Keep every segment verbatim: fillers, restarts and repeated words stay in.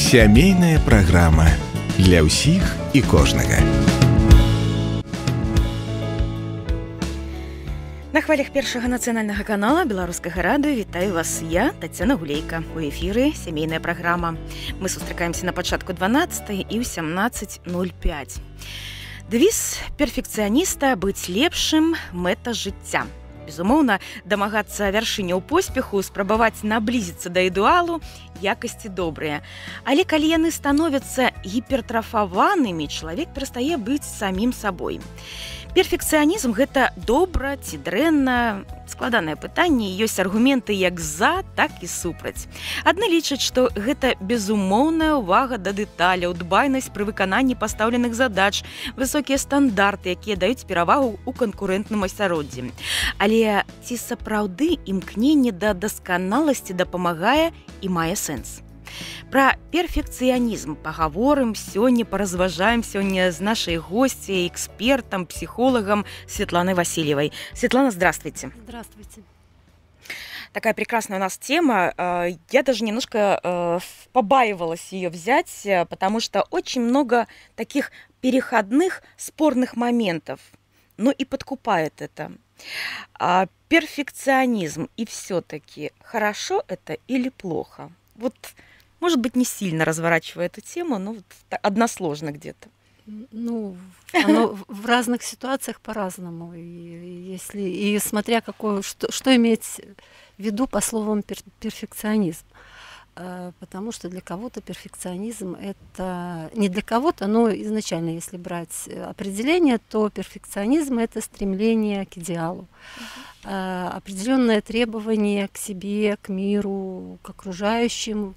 Сямейная праграма для ўсіх і кожнага. На хвалях першага нацыянальнага канала беларускага радыё вітаю вас я, Таццяна Гулейка. У эфіры сямейная праграма. Мы сустракаемся на пачатку дванаццатай і ў сямнаццаць нуль пяць. Дэвіз перфекцыяніста быць лепшым мэта жыцця. Безумоўна, дамагацца вяршыняў поспеху, спрабаваць наблізіцца да ідэалу, якасці добрыя. Але калі яны становяцца гіпертрафаванымі, чалавек перастае быць самім сабой. Перфекцыянізм – гэта добра ці дрэнна? Складанае пытанне, ёсць аргументы як за, так і супраць. Адны лічаць, што гэта безумоўная ўвага да дэталяў, дбайнасць пры выкананні пастаўленых задач, высокія стандарты, якія даюць перавагу ў канкурэнтным асяроддзі. Але ці сапраўды імкненне да дасканаласці дапамагае і мае сэнс? Пра перфекцыянізм пагаворым сёння, паразважаем сёння з нашай госцей, экспертам, психологом Светланой Васильевой. Светлана, здравствуйте. Здравствуйте. Такая прекрасная у нас тема. Я даже немножко побаивалась ее взять, потому что очень много таких переходных, спорных моментов. Ну и подкупает это. А перфекционизм и все-таки хорошо это или плохо? Вот, может быть, не сильно разворачивая эту тему, но вот односложно где-то. Ну, оно в разных ситуациях по-разному. И, если, и смотря какое, что, что иметь в виду по словам пер, перфекционизм. Потому что для кого-то перфекционизм это... Не для кого-то, но изначально, если брать определение, то перфекционизм это стремление к идеалу. Uh-huh. Определенное требование к себе, к миру, к окружающим,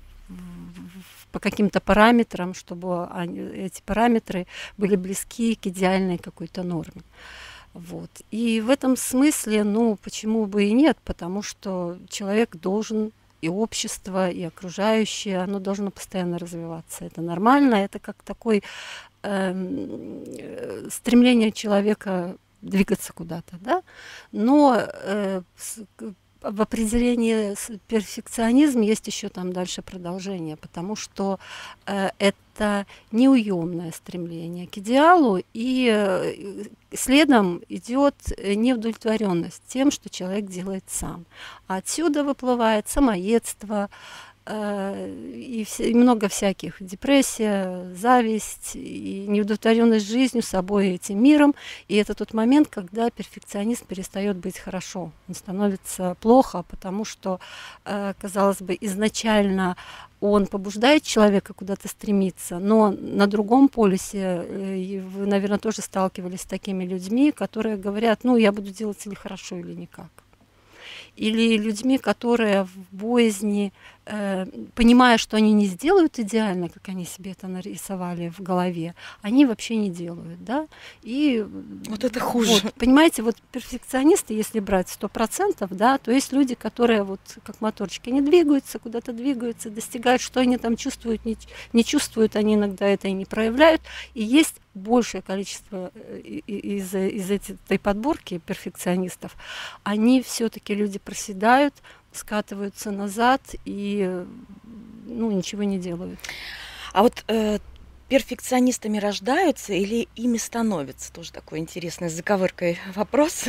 по каким-то параметрам, чтобы они, эти параметры были близки к идеальной какой-то норме. Вот. И в этом смысле, ну, почему бы и нет, потому что человек должен, и общество, и окружающее, оно должно постоянно развиваться. Это нормально, это как такое э, стремление человека двигаться куда-то, да? Но э, с, в определении перфекционизм есть еще там дальше продолжение, потому что э, это неуемное стремление к идеалу, и э, следом идет неудовлетворенность тем, что человек делает сам. А отсюда выплывает самоедство, И, все, и много всяких. Депрессия, зависть, и неудовлетворенность жизнью, собой, этим миром. И это тот момент, когда перфекционист перестает быть хорошо. Он становится плохо, потому что, казалось бы, изначально он побуждает человека куда-то стремиться, но на другом полюсе, вы, наверное, тоже сталкивались с такими людьми, которые говорят, ну, я буду делать или хорошо, или никак. Или людьми, которые в боязни, э, понимая, что они не сделают идеально, как они себе это нарисовали в голове, они вообще не делают, да? И вот это хуже. Вот, понимаете, вот перфекционисты, если брать сто процентов, да, то есть люди, которые вот как моторчики, они двигаются, куда-то двигаются, достигают, что они там чувствуют, не, не чувствуют, они иногда это и не проявляют. И есть большее количество из, из этой подборки перфекционистов, они все-таки люди проседают, скатываются назад и ну, ничего не делают. А вот э, перфекционистами рождаются или ими становятся? Тоже такой интересный с заковыркой вопрос.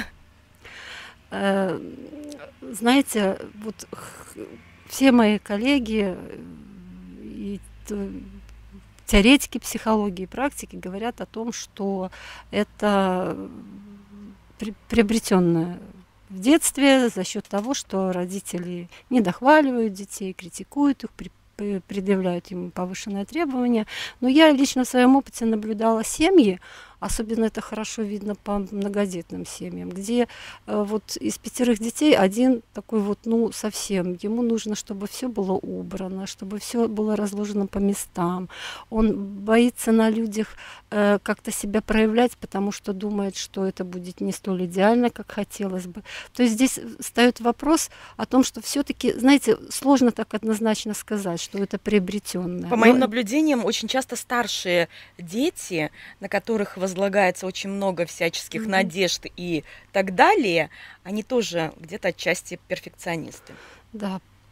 Э, знаете, вот все мои коллеги и теоретики психологии и практики говорят о том, что это при, приобретенное в детстве за счет того, что родители не дохваливают детей, критикуют их, при, при, предъявляют им повышенные требования. Но я лично в своем опыте наблюдала семьи, особенно это хорошо видно по многодетным семьям, где э, вот из пятерых детей один такой вот, ну, совсем, ему нужно, чтобы все было убрано, чтобы все было разложено по местам. Он боится на людях э, как-то себя проявлять, потому что думает, что это будет не столь идеально, как хотелось бы. То есть здесь встает вопрос о том, что все-таки, знаете, сложно так однозначно сказать, что это приобретенное. По моим Но... наблюдениям, очень часто старшие дети, на которых возлагается очень много всяческих mm-hmm. надежд и так далее, они тоже где-то отчасти перфекционисты. Да,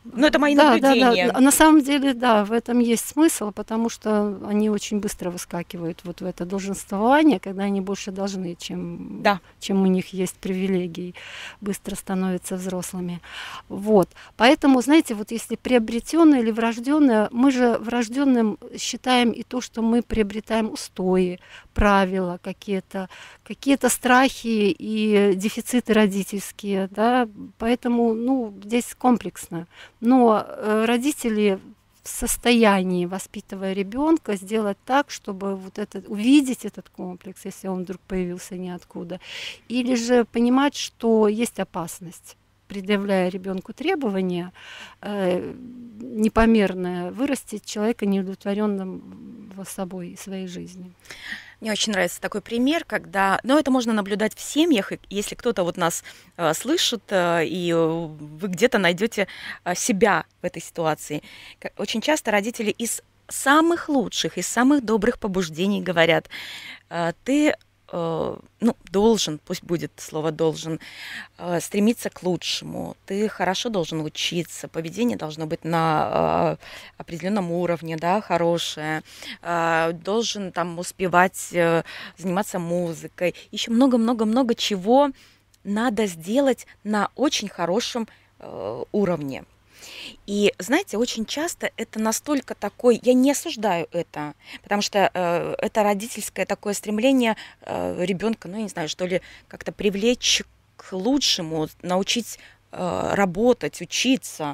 Ну, это мои да, наблюдения. Да, да. На самом деле, да, в этом есть смысл, потому что они очень быстро выскакивают вот в это долженствование, когда они больше должны, чем, да. чем у них есть привилегии, быстро становятся взрослыми. Вот. Поэтому, знаете, вот если приобретенное или врожденное, мы же врожденным считаем и то, что мы приобретаем устои, правила какие-то, какие-то страхи и дефициты родительские, да, поэтому, ну, здесь комплексно. Но э, родители в состоянии, воспитывая ребенка, сделать так, чтобы вот этот, увидеть этот комплекс, если он вдруг появился ниоткуда, или же понимать, что есть опасность, предъявляя ребенку требования, э, непомерное, вырастить человека неудовлетворенным собой и своей жизнью. Мне очень нравится такой пример, когда, ну, это можно наблюдать в семьях, и если кто-то вот нас э, слышит, э, и вы где-то найдете э, себя в этой ситуации. Очень часто родители из самых лучших, из самых добрых побуждений говорят: э, ты ну, должен, пусть будет слово «должен», стремиться к лучшему, ты хорошо должен учиться, поведение должно быть на определенном уровне, да, хорошее, должен там успевать заниматься музыкой, еще много-много-много чего надо сделать на очень хорошем уровне. И, знаете, очень часто это настолько такой, я не осуждаю это, потому что э, это родительское такое стремление э, ребенка, ну, я не знаю, что ли, как-то привлечь к лучшему, научить э, работать, учиться.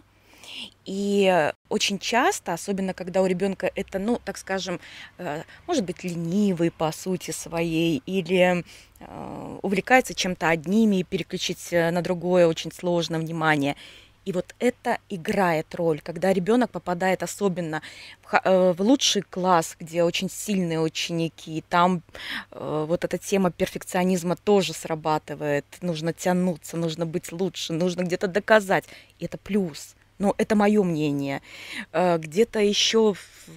И очень часто, особенно когда у ребенка это, ну, так скажем, э, может быть, ленивый по сути своей, или э, увлекается чем-то одним, и переключить на другое очень сложно внимание. И вот это играет роль, когда ребенок попадает особенно в, в лучший класс, где очень сильные ученики, там э, вот эта тема перфекционизма тоже срабатывает, нужно тянуться, нужно быть лучше, нужно где-то доказать, и это плюс, ну это мое мнение, э, где-то еще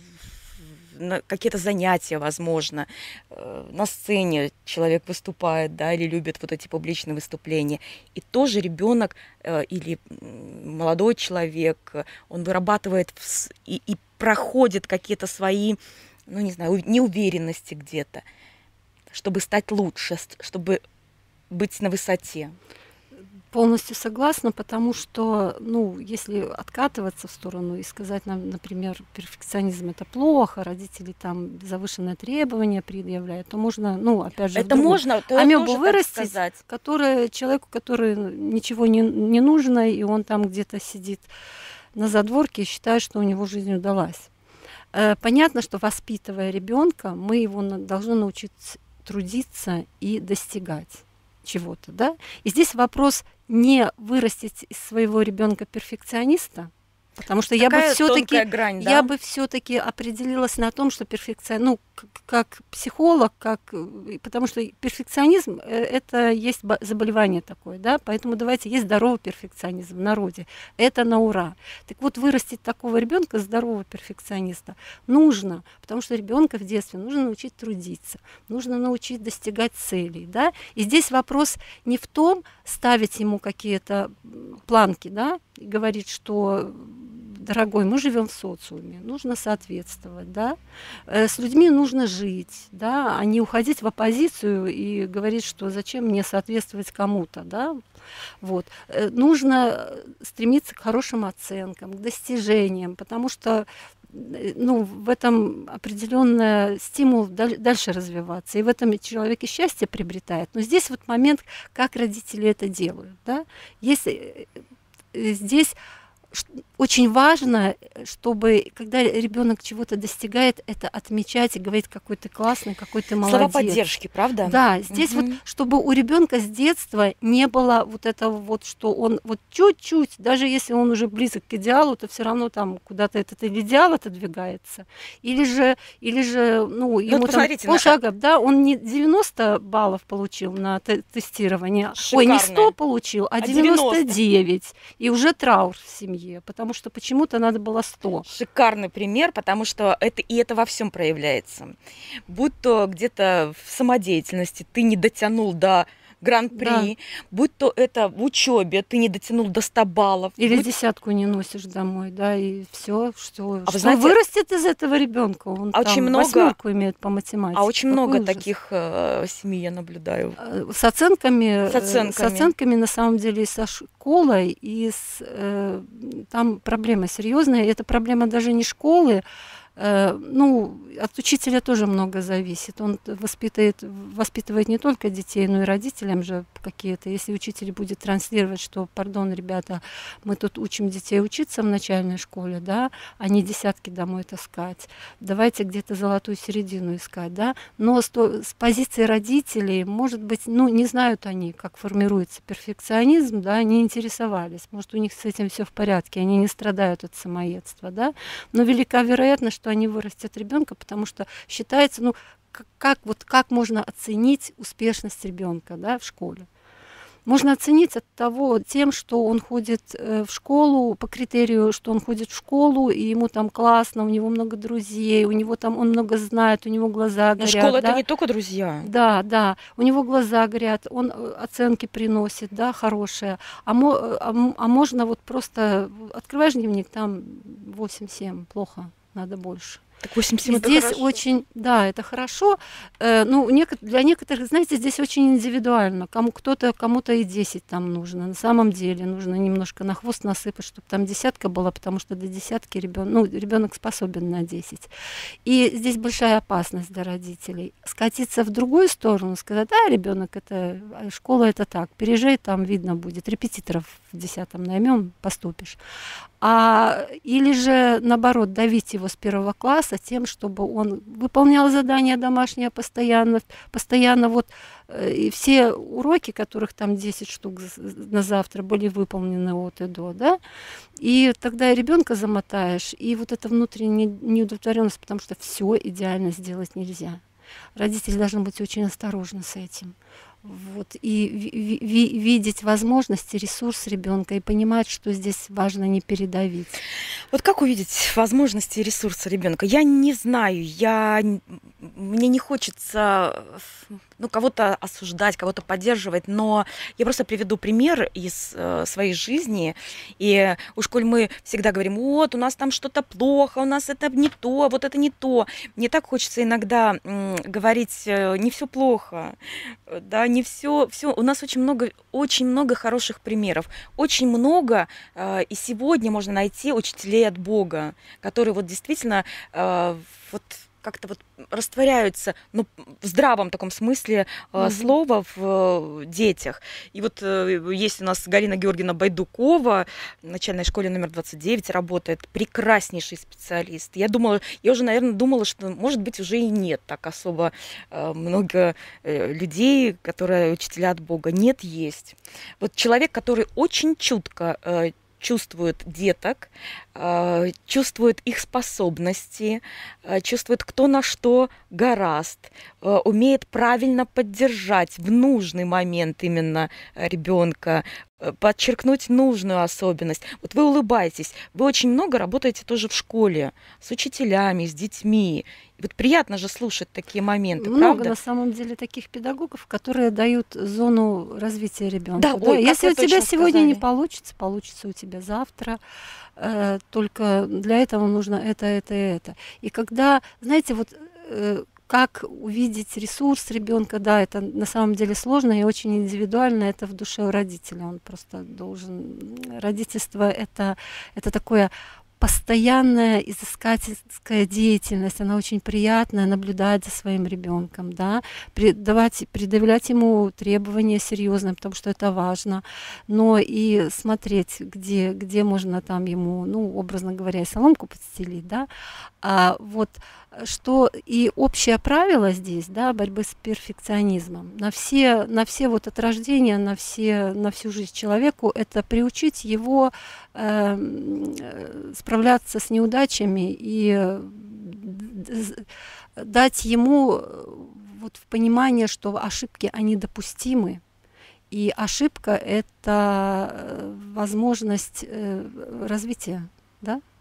какие-то занятия, возможно, на сцене человек выступает, да, или любит вот эти публичные выступления. И тоже ребенок или молодой человек, он вырабатывает и, и проходит какие-то свои, ну, не знаю, неуверенности где-то, чтобы стать лучше, чтобы быть на высоте. Полностью согласна, потому что, ну, если откатываться в сторону и сказать нам, например, перфекционизм это плохо, родители там завышенные требования предъявляют, то можно, ну, опять же, это можно, амебу вырастить, который, человеку, который ничего не, не нужно, и он там где-то сидит на задворке и считает, что у него жизнь удалась. Понятно, что воспитывая ребенка, мы его должны научить трудиться и достигать чего-то, да? И здесь вопрос не вырастить из своего ребенка перфекциониста, потому что Такая я бы все-таки, грань, да? я бы все-таки определилась на том, что перфекционизм, ну, как, как психолог, как, потому что перфекционизм это есть заболевание такое, да, поэтому давайте есть здоровый перфекционизм в народе, это на ура. Так вот, вырастить такого ребенка, здорового перфекциониста, нужно, потому что ребенка в детстве нужно научить трудиться, нужно научить достигать целей, да, и здесь вопрос не в том, ставить ему какие-то планки, да, и говорить, что дорогой, мы живем в социуме, нужно соответствовать, да, с людьми нужно жить, да, а не уходить в оппозицию и говорить, что зачем мне соответствовать кому-то, да, вот. Нужно стремиться к хорошим оценкам, к достижениям, потому что, ну, в этом определенный стимул дальше развиваться, и в этом человеке счастье приобретает. Но здесь вот момент, как родители это делают, да, если здесь очень важно, чтобы, когда ребенок чего-то достигает, это отмечать и говорить, какой ты классный, какой ты молодец. Слова поддержки, правда? Да, здесь угу. вот, чтобы у ребенка с детства не было вот этого вот, что он вот чуть-чуть, даже если он уже близок к идеалу, то все равно там куда-то этот идеал отодвигается. Или же, или же, ну, ему ну, там полшага, на... да, он не девяносто баллов получил на т- тестирование, Шикарно. Ой, не сто получил, а, а девяносто девять, и уже траур в семье. Потому что почему-то надо было сто. Шикарный пример, потому что это и это во всем проявляется. Будь то где-то в самодеятельности ты не дотянул до гран-при, да. Будь то это в учебе, ты не дотянул до ста баллов. Или будь... десятку не носишь домой, да, и все, что, а что знаете, вырастет из этого ребенка, он а там очень много, восьмерку имеет по математике. А очень Какой много ужас. таких э, семей я наблюдаю. С оценками, с оценками, с оценками на самом деле и со школой, и с, э, там проблема серьезная, и это проблема даже не школы. Ну, от учителя тоже много зависит. Он воспитывает, воспитывает не только детей, но и родителям же какие-то. Если учитель будет транслировать, что, пардон, ребята, мы тут учим детей учиться в начальной школе, да, а не десятки домой таскать. Давайте где-то золотую середину искать, да. Но с, то, с позиции родителей, может быть, ну, не знают они, как формируется перфекционизм, да, не интересовались. Может, у них с этим все в порядке, они не страдают от самоедства, да. Но велика вероятность, что они вырастят ребенка, потому что считается, ну, как, как, вот, как можно оценить успешность ребенка, да, в школе. Можно оценить от того, тем, что он ходит э, в школу, по критерию, что он ходит в школу, и ему там классно, у него много друзей, у него там, он много знает, у него глаза горят. Но школа да? это не только друзья. Да, да, у него глаза горят, он оценки приносит, да, хорошие. А, мо, а, а можно вот просто, открываешь дневник, там восемь-семь, плохо, надо больше. Так восемь-семь это здесь хорошо. Очень, да, это хорошо. Э, ну, неко- для некоторых, знаете, здесь очень индивидуально. Кому кто-то, кому-то и десять там нужно. На самом деле нужно немножко на хвост насыпать, чтобы там десятка была, потому что до десятки ребенок, ну, ребенок способен на десять. И здесь большая опасность для родителей. Скатиться в другую сторону, сказать, а, ребенок, это школа, это так, переезжай, там видно будет, репетиторов в десятом наймем, поступишь. А, или же, наоборот, давить его с первого класса тем, чтобы он выполнял задания домашние постоянно, постоянно вот э, и все уроки, которых там десять штук на завтра, были выполнены от и до, да, и тогда ребенка замотаешь, и вот эта внутренняя неудовлетворенность, потому что все идеально сделать нельзя. Родители должны быть очень осторожны с этим. Вот, и ви- ви- видеть возможности, ресурс ребенка и понимать, что здесь важно не передавить. Вот как увидеть возможности и ресурсы ребенка? Я не знаю, я... мне не хочется ну, кого-то осуждать, кого-то поддерживать, но я просто приведу пример из э, своей жизни. И уж коль мы всегда говорим, вот, у нас там что-то плохо, у нас это не то, вот это не то. Мне так хочется иногда м, говорить, э, не все плохо, да, не все, все. У нас очень много, очень много хороших примеров, очень много, э, и сегодня можно найти учителей от Бога, которые вот действительно э, вот как-то вот растворяются, ну, в здравом таком смысле э, mm-hmm. слова в э, детях. И вот э, есть у нас Галина Георгиевна Байдукова, в начальной школе номер двадцать девять работает, прекраснейший специалист. Я думала, я уже, наверное, думала, что, может быть, уже и нет так особо э, много э, людей, которые учителя от Бога. Нет, есть. Вот человек, который очень чутко э, чувствует деток, чувствует их способности, чувствует, кто на что горазд, умеет правильно поддержать в нужный момент именно ребенка, подчеркнуть нужную особенность. Вот вы улыбаетесь, вы очень много работаете тоже в школе с учителями, с детьми. И вот приятно же слушать такие моменты, много правда? На самом деле таких педагогов, которые дают зону развития ребенка. Да, да? ой, Если у тебя сегодня сказали. не получится, получится у тебя завтра. Э, только для этого нужно это, это, это. И когда, знаете, вот э, как увидеть ресурс ребенка, да, это на самом деле сложно и очень индивидуально, это в душе у родителя. Он просто должен... Родительство это, это такое постоянная изыскательская деятельность, она очень приятная, наблюдать за своим ребенком, да, придавать, предъявлять ему требования серьезные, потому что это важно, но и смотреть, где, где можно там ему, ну, образно говоря, и соломку подстелить, да, а вот что и общее правило здесь, да, борьбы с перфекционизмом, на все, на все вот от рождения, на, все, на всю жизнь человеку, это приучить его э, справляться с неудачами и дать ему вот в понимание, что ошибки, они допустимы. И ошибка – это возможность развития, да?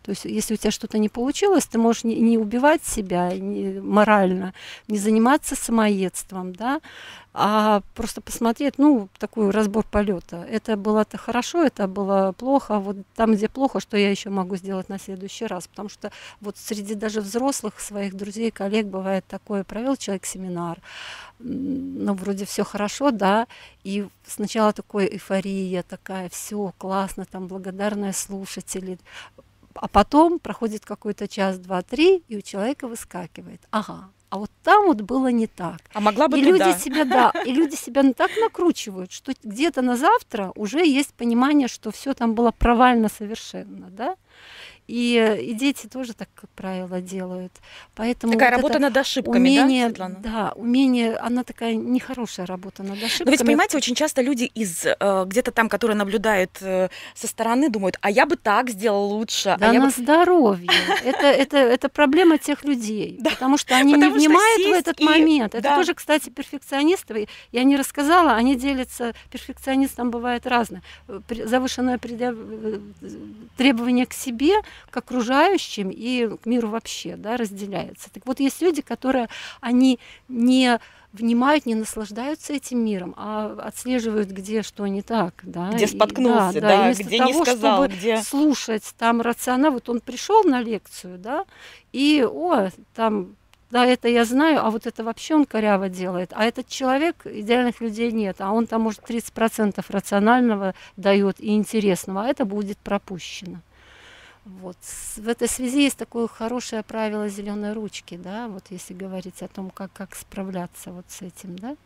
То есть если у тебя что-то не получилось, ты можешь не, не убивать себя не, морально, не заниматься самоедством, да, а просто посмотреть, ну, такой разбор полета. Это было-то хорошо, это было плохо, вот там, где плохо, что я еще могу сделать на следующий раз, потому что вот среди даже взрослых своих друзей, коллег бывает такое, провел человек семинар, ну, вроде все хорошо, да, и сначала такой эйфория такая, все классно, там, благодарные слушатели, а потом проходит какой-то час, два, три, и у человека выскакивает, ага, а вот там вот было не так. А могла бы и туда. люди себя, да, и люди себя так накручивают, что где-то на завтра уже есть понимание, что все там было провально совершенно, да. И, и дети тоже так, как правило, делают. Поэтому такая вот работа над ошибками, умение, да, Светлана? Да, умение, она такая нехорошая работа над ошибками. Но ведь, понимаете, очень часто люди из э, где-то там, которые наблюдают э, со стороны, думают, а я бы так сделал лучше. Да а я на бы... здоровье. Это, это, это проблема тех людей, Да, потому что они потому не что внимают в сесть этот и- момент. Это да. тоже, кстати, перфекционисты. Я не рассказала, они делятся, перфекционистам бывает разное. При- Завышенное предъяв- требование к себе, к окружающим и к миру вообще, да, разделяется. Так вот, есть люди, которые, они не внимают, не наслаждаются этим миром, а отслеживают, где что не так, да. Где И- споткнулся, да, да, и вместо где не того, сказал, чтобы где- слушать там рационально, вот он пришел на лекцию, да, и, о, там, да, это я знаю, а вот это вообще он коряво делает, а этот человек, идеальных людей нет, а он там, может, тридцать процентов рационального дает и интересного, а это будет пропущено. Вот. В этой связи есть такое хорошее правило зеленой ручки, да, вот если говорить о том, как, как справляться вот с этим, да.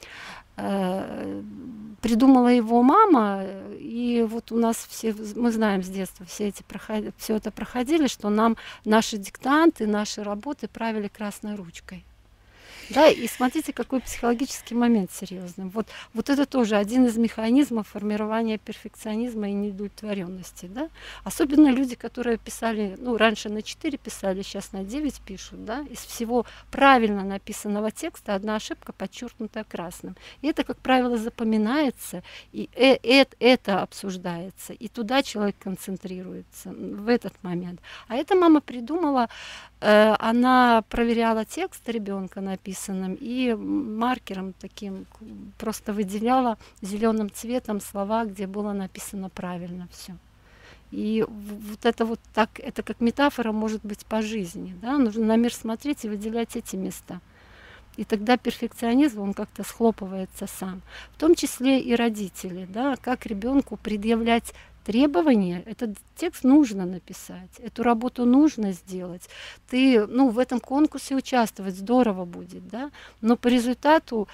Э, Придумала его мама, и вот у нас все, мы знаем с детства, все, эти проход... все это проходили, что нам наши диктанты, наши работы правили красной ручкой. Да, и смотрите, какой психологический момент серьезный. Вот, вот это тоже один из механизмов формирования перфекционизма и неудовлетворенности. Да? Особенно люди, которые писали, ну, раньше на четыре писали, сейчас на девять пишут. Да? Из всего правильно написанного текста одна ошибка подчеркнута красным. И это, как правило, запоминается, и э- э- это обсуждается, и туда человек концентрируется в этот момент. А эта мама придумала, э, она проверяла текст ребенка написанным, и маркером таким просто выделяла зеленым цветом слова, где было написано правильно все. И вот это вот так, это как метафора может быть по жизни, да? Нужно на мир смотреть и выделять эти места. И тогда перфекционизм, он как-то схлопывается сам. В том числе и родители, да? Как ребенку предъявлять требования, этот текст нужно написать, эту работу нужно сделать. Ты, ну, в этом конкурсе участвовать здорово будет, да, но по результату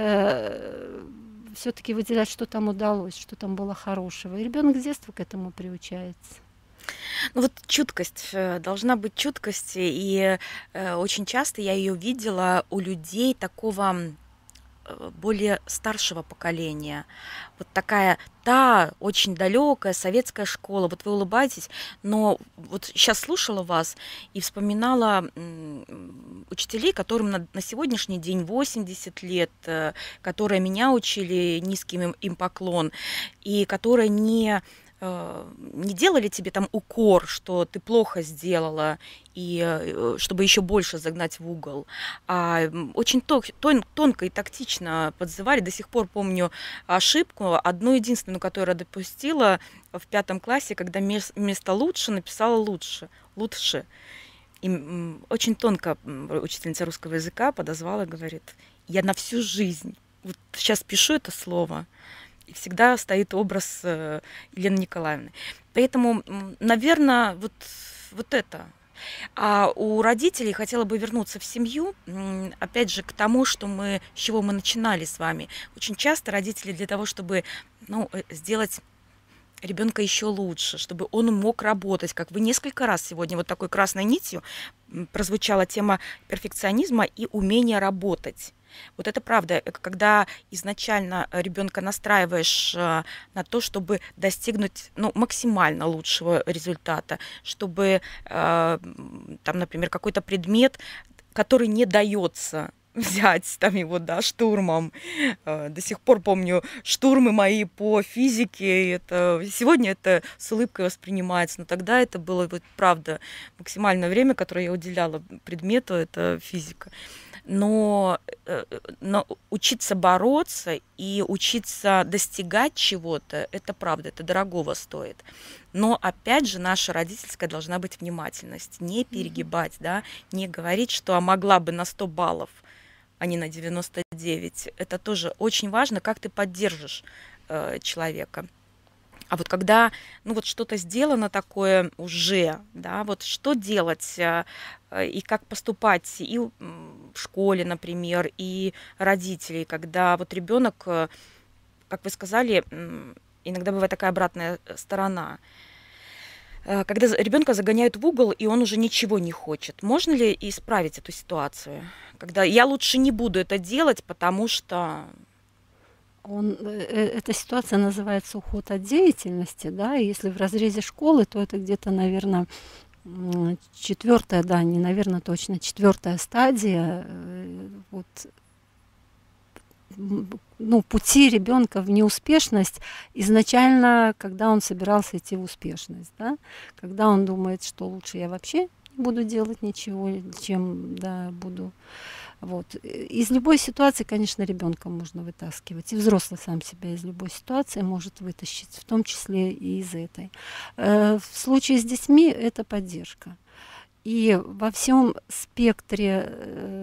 э, все-таки выделять, что там удалось, что там было хорошего. И ребенок с детства к этому приучается. Ну вот чуткость, э, должна быть чуткость, и э, очень часто я ее видела у людей такого э, более старшего поколения. Вот такая та очень далекая советская школа. Вот вы улыбаетесь, но вот сейчас слушала вас и вспоминала м, учителей, которым на, на сегодняшний день восемьдесят лет, э, которые меня учили, низкий им, им поклон, и которые не не делали тебе там укор, что ты плохо сделала, и чтобы еще больше загнать в угол, а очень тон, тон, тонко и тактично подзывали. До сих пор помню ошибку, одну единственную, которую я допустила в пятом классе, когда вместо лучше написала лучше, лучше. И очень тонко учительница русского языка подозвала и говорит: я на всю жизнь вот сейчас пишу это слово, и всегда стоит образ э, Елены Николаевны. Поэтому, наверное, вот, вот это. А у родителей хотела бы вернуться в семью, опять же, к тому, что мы, с чего мы начинали с вами. Очень часто родители для того, чтобы, ну, сделать ребенка еще лучше, чтобы он мог работать, как вы несколько раз сегодня вот такой красной нитью прозвучала тема перфекционизма и умения работать. Вот это правда, когда изначально ребенка настраиваешь на то, чтобы достигнуть, ну, максимально лучшего результата, чтобы, там, например, какой-то предмет, который не дается, взять там его, да, штурмом. До сих пор помню штурмы мои по физике. Это, сегодня это с улыбкой воспринимается, но тогда это было, вот, правда, максимальное время, которое я уделяла предмету, это физика. Но, но учиться бороться и учиться достигать чего-то, это правда, это дорогого стоит. Но опять же наша родительская должна быть внимательность, не перегибать, да, не говорить, что а могла бы на сто баллов, а не на девяносто девять. Это тоже очень важно, как ты поддержишь э, человека. А вот когда, ну вот что-то сделано такое уже, да, вот что делать э, и как поступать и в школе, например, и родителей, когда вот ребенок, э, как вы сказали, э, иногда бывает такая обратная сторона, э, когда ребенка загоняют в угол, и он уже ничего не хочет. Можно ли исправить эту ситуацию? Когда я лучше не буду это делать, потому что... Он, эта ситуация называется уход от деятельности, да, и если в разрезе школы, то это где-то, наверное, четвертая, да, не, наверное, точно, четвертая стадия вот, ну, пути ребенка в неуспешность изначально, когда он собирался идти в успешность, да, когда он думает, что лучше я вообще не буду делать ничего, чем, да, буду... Вот. Из любой ситуации, конечно, ребенка можно вытаскивать. И взрослый сам себя из любой ситуации может вытащить, в том числе и из этой. В случае с детьми это поддержка. И во всем спектре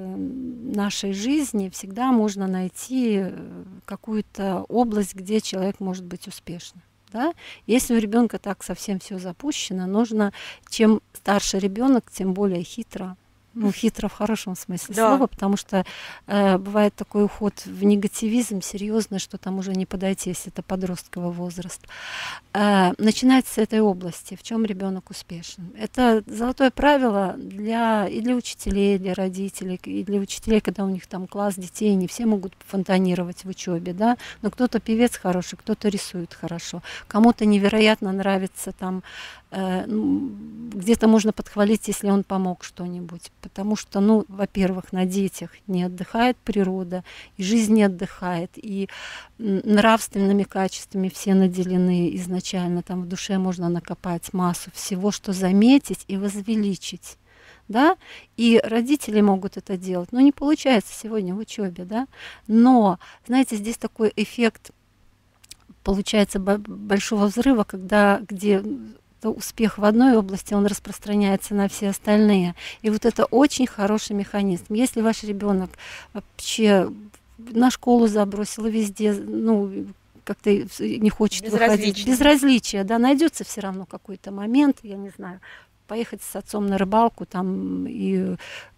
нашей жизни всегда можно найти какую-то область, где человек может быть успешным. Да? Если у ребенка так совсем все запущено, нужно, чем старше ребенок, тем более хитро. Ну, хитро в хорошем смысле да. слова, потому что э, бывает такой уход в негативизм серьезный, что там уже не подойти, если это подростковый возраст. Э, начинать с этой области, в чем ребенок успешен. Это золотое правило для, и для учителей, и для родителей, и для учителей, когда у них там класс детей, не все могут фонтанировать в учебе, да, но кто-то певец хороший, кто-то рисует хорошо, кому-то невероятно нравится там, э, где-то можно подхвалить, если он помог что-нибудь. Потому что, ну, во-первых, на детях не отдыхает природа, и жизнь не отдыхает, и нравственными качествами все наделены изначально. Там в душе можно накопать массу всего, что заметить и возвеличить. Да? И родители могут это делать, но не получается сегодня в учебе, да? Но, знаете, здесь такой эффект получается большого взрыва, когда где успех в одной области, он распространяется на все остальные. И вот это очень хороший механизм. Если ваш ребенок вообще на школу забросил везде, ну, как-то не хочет выходить, безразличие, да, найдется все равно какой-то момент, я не знаю, поехать с отцом на рыбалку там и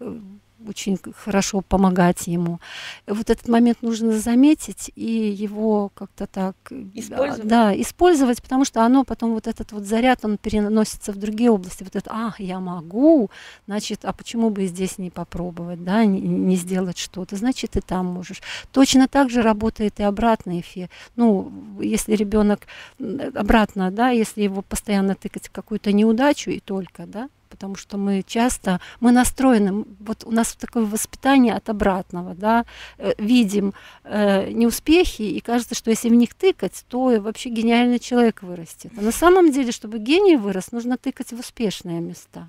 очень хорошо помогать ему. Вот этот момент нужно заметить и его как-то так использовать. Да, использовать, потому что оно потом, вот этот вот заряд, он переносится в другие области. Вот это, ах, я могу, значит, а почему бы и здесь не попробовать, да, не, не сделать что-то, значит, и там можешь. Точно так же работает и обратный эффект. Ну, если ребенок обратно, да, если его постоянно тыкать в какую-то неудачу и только, да, потому что мы часто, мы настроены, вот у нас такое воспитание от обратного, да, э, видим э, неуспехи, и кажется, что если в них тыкать, то вообще гениальный человек вырастет. А на самом деле, чтобы гений вырос, нужно тыкать в успешные места.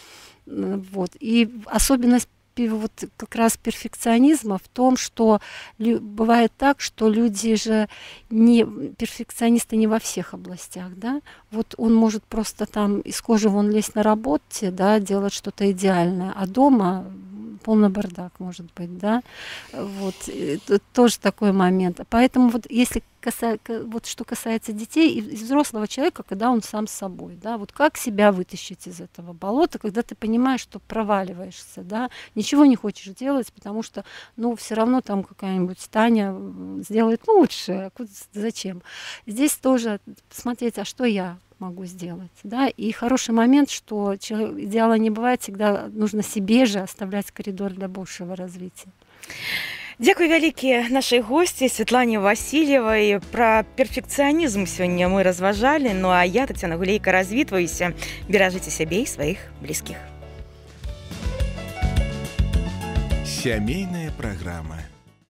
Вот. И особенность вот как раз перфекционизма в том, что бывает так, что люди же не перфекционисты не во всех областях, да, вот он может просто там из кожи вон лезть на работе, да, делать что-то идеальное, а дома полный бардак может быть, да, вот, это тоже такой момент. Поэтому вот если каса... вот что касается детей и взрослого человека, когда он сам с собой, да, вот как себя вытащить из этого болота, когда ты понимаешь, что проваливаешься, да, ничего не хочешь делать, потому что, ну, все равно там какая-нибудь Таня сделает лучше, зачем? Здесь тоже смотреть, а что я могу сделать, да, и хороший момент, что идеала не бывает, всегда нужно себе же оставлять коридор для большего развития. Дякую вялікі нашай госці Святлане Васильевой. Про перфекционизм сегодня мы разважали, ну а я, Татьяна Гулейка, развітваюся. Бережите себя и своих близких. Сямейная праграма.